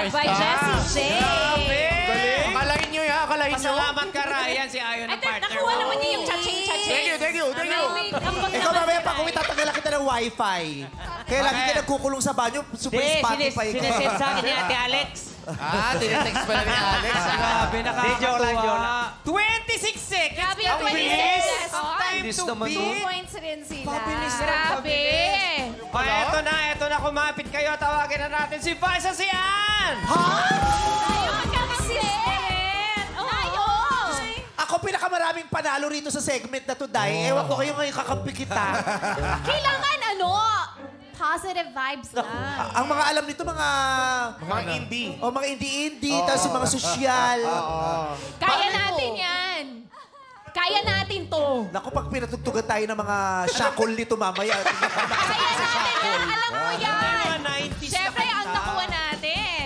Led by Jessie J. Galing. Akalain nyo yan, akalain nyo. Pasalamat ka, Ryan, si Ayon ng partner mo. Nakuha naman niya yung chaching-chaching. Thank you. Ikaw mamaya pag uwi, tatanggalan kita ng wifi. Kaya lagi ka nagkukulong sa banyo, super Spotify ka. Sinesend sa akin ni Ate Alex. Tinetext pala ni Alex. Grabe, nakakatuwa. 26 seconds. Grabe yung 26 seconds. Bilis naman 2 points rin sila. Pabilis na, Grabe. O, eto na, kumapit kayo. Tawagin na natin si Vice at si Ann. Ayun, consistent. Ayun. Ako pinakamaraming panalo rito sa segment na to, Day. Ewan ko kayo ngayon kakampi kita. Kailangan positive vibes lang. Ang mga alam nito, mga indie. O, mga indie-indie, tapos yung mga sosyal. Kaya natin yan. Kaya natin to. Naku, pag pinatugtugan tayo ng mga shackle nito mamaya. Kaya natin yan. Alam mo yan. 90s na Siyempre, ang kanta. nakuha natin.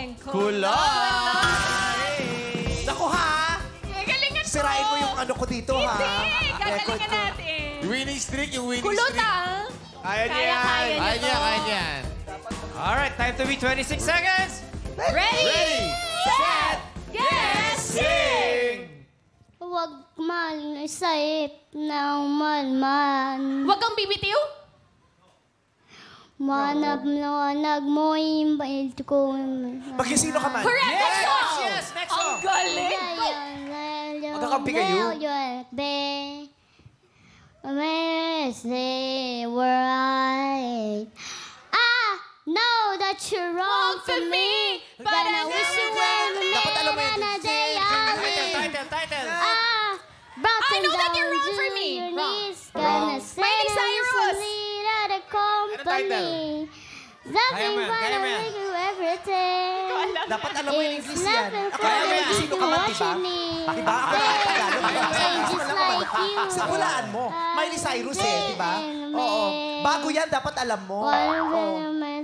Naku, ha? Galingan ko. Sirain mo yung ano ko dito, ha? Hindi. Gagalingan Record ko. natin. Winning streak, yung winning Kulot, streak. ah. Kaya niya Kaya yan. niya to. Kaya niyan. Alright, time to be 26 seconds. Ready, set, yes, sing! Huwag man isip ng malman. Huwag kang bibitiw. Manap mo yung bait ko. Magsisino ka man. Correct, next song. Yes, next song. Ang galing. Magkakampi kayo? Where I know that you're wrong for me, but I wish you were Dapat alam mo yun. on a day I'll live. Title. I know that you're wrong for me. Gonna say Miley Cyrus. that a company. Nothing Kaya mo yan, but kaya mo a yan. little everything. Dapat alam mo yung It's English yan. nothing for Kaya mo you yung sino to ka man, watch diba? me. Diba? Ako na Tagalog. Just like you. Simulaan mo. Miley Cyrus eh, di ba? Oo. Bago yan, dapat alam mo. Oo.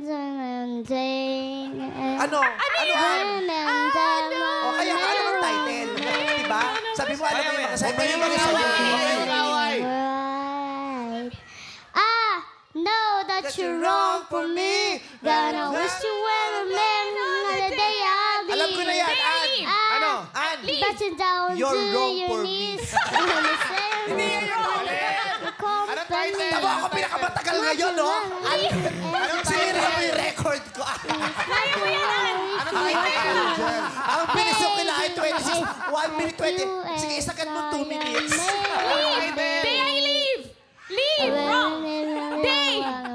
Ano? Ano yan? O kaya ano ang title? Di ba? Sabi mo, alam mo yung mga sabi mo yung mga sabi mo. Know that you're wrong for me. Gonna wish you were a man on the day I'll be. Alam ko na yan, Ann. Ano? Ann. Button down You're to wrong your for me. knees. Hindi yan wrong. Ano title? Tama ako pinakamatagal ngayon, no? Sinira mo yung record ko. Ano title? Ang bilis yung kailangan 26. 1 minute 20. Sige, isakat mo 2 minutes. Leave. Day I leave. Leave. Wrong. Day.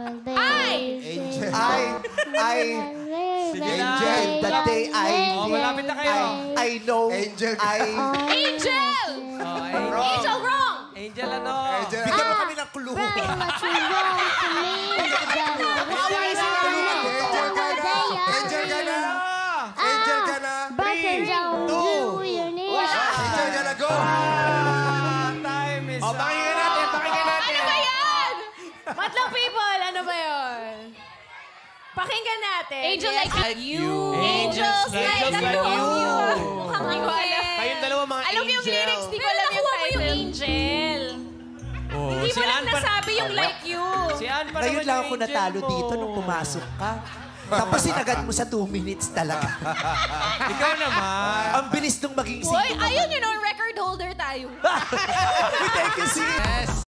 Angel, the day I Oh, malapit na kayo. I know. Angel. Angel. Angel, wrong. Angel, ano? Bigyan mo kami ng clue. Very much you're wrong for me. Gonna wish you were a man Angel ka on the na. day I'll Angel ka be. na. Angel ka na. Button down to your knees. Angel ka na, go. Time is up. Pakinggan natin, pakinggan natin. Ano ba yan? Madlang people, ano ba yun? Pakinggan natin. Angel like you. Angels like you. Mukhang hindi ko alam. Kayong dalawa mga Alam mo yung lyrics, di ko alam yung title. Yung Angel. Hindi mo lang nasabi yung like you. Si Ann pa Ngayon naman lang yung ako angel natalo mo. dito nung pumasok ka. Tapos sinagad mo sa 2 minutes talaga. Ikaw naman. Ang bilis nung maging Boy, ayun yun, record holder tayo. Thank you, sis.